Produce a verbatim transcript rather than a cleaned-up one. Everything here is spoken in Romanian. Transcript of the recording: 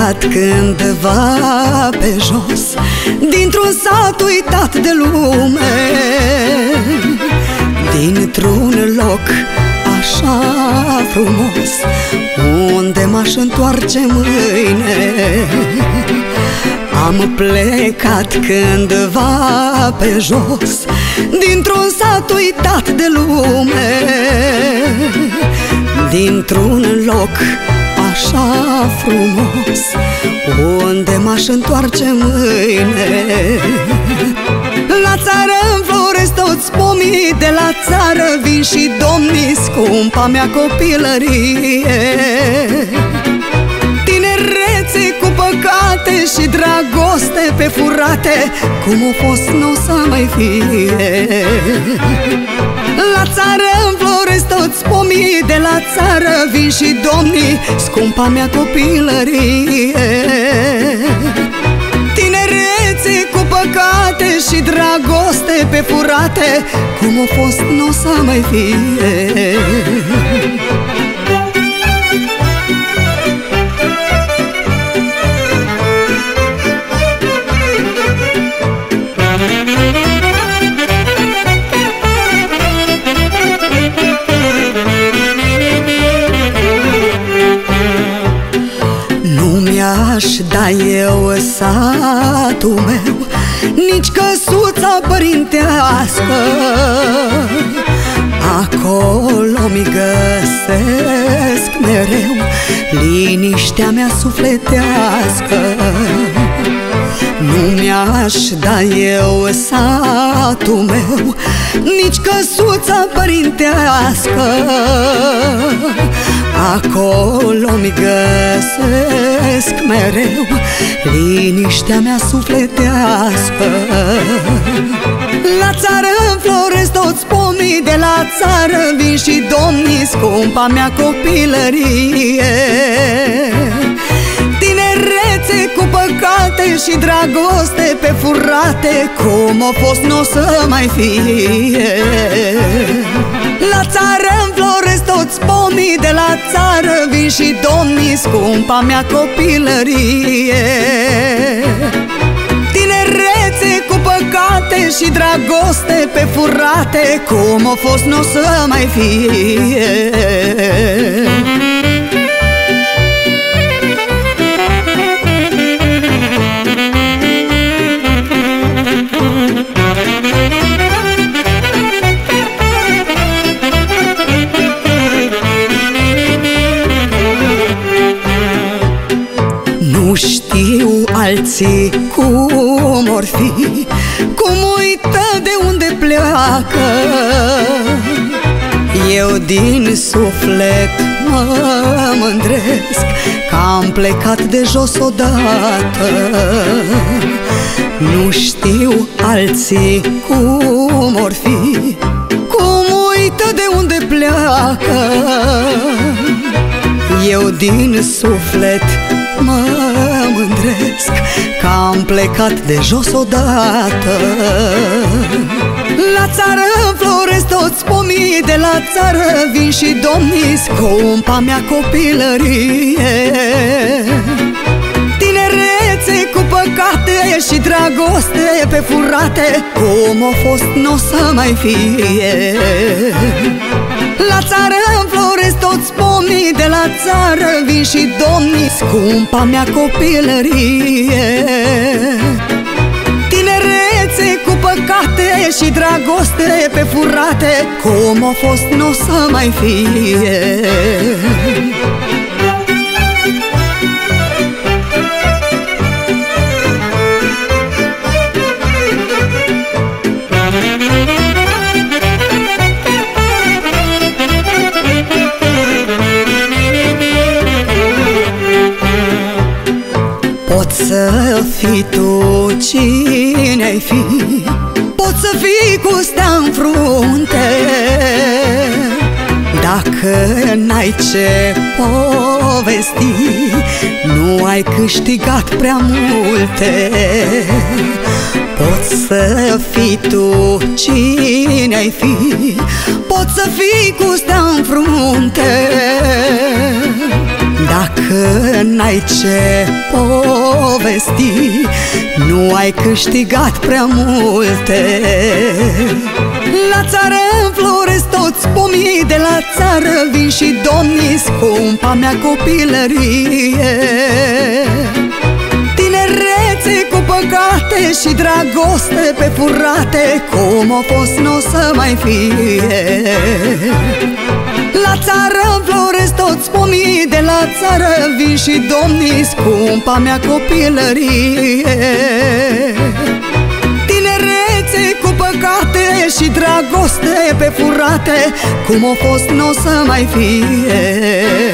plecat cândva pe jos, dintr-un sat uitat de lume, dintr-un loc așa frumos, unde m-aș întoarce mâine. Am plecat cândva pe jos, dintr-un sat uitat de lume, dintr-un loc așa frumos, unde m-aș întoarce mâine. La țară înfloresc toți pomii, de la țară vin și domnii, scumpa mea copilărie. Tinerețe cu păcate și dragoste pe furate, cum o fost n-o să mai fie. La țară înfloresc toți pomii, de la țară vin și domnii, scumpa mea copilărie. Tinerețe cu păcate și dragoste pe furate, cum o fost n-o să mai fie. Aș da eu satul meu, nici căsuța părintească, acolo mi găsesc mereu liniștea mea sufletească. Nu mi-aș da eu satul meu, nici căsuța părintească, acolo mi găsesc mereu liniștea mea sufletească. La țară înfloresc toți pomii, de la țară vin și domnii, scumpa mea copilărie. Tinerețe cu păcate și dragoste pe furate, cum o fost n-o să mai fie. La țară înfloresc toți pomii, de la țară vin și domnii, scumpa mea copilărie. Tinerețe cu păcate și dragoste pe furate, cum o fost n-o să mai fie. Nu știu alții cum or fi, cum uită de unde pleacă. Eu din suflet mă mândresc că am plecat de jos odată. Nu știu alții cum or fi, cum uită de unde pleacă. Eu din suflet mă mândresc că am plecat de jos odată. La țară înfloresc toți pomii, de la țară vin și domnii, scumpa mea copilărie. Tinerețe cu păcate și dragoste pe furate, cum o fost n-o să mai fie. La țară înfloresc toți pomii, de la țară vin și domnii, scumpa mea copilărie. Tinerețe cu păcate și dragoste pe furate, cum o fost n-o să mai fie. Poți să fii tu cine ai fi, poți să fii cu stea în frunte, dacă n-ai ce povesti, nu ai câștigat prea multe. Poți să fii tu cine ai fi, poți să fii cu stea în frunte, Dacă n-ai ce povesti, nu ai câștigat prea multe. La țară înfloresc toți pomii, de la țară vin și domnii, scumpa mea copilărie. Tinerețe cu păcate și dragoste pe furate, cum a fost n-o să mai fie. La țară înfloresc toți pomii, de la țară vin și domnii, scumpa mea copilărie. Tinerețe cu păcate și dragoste pe furate, cum a fost n-o să mai fie.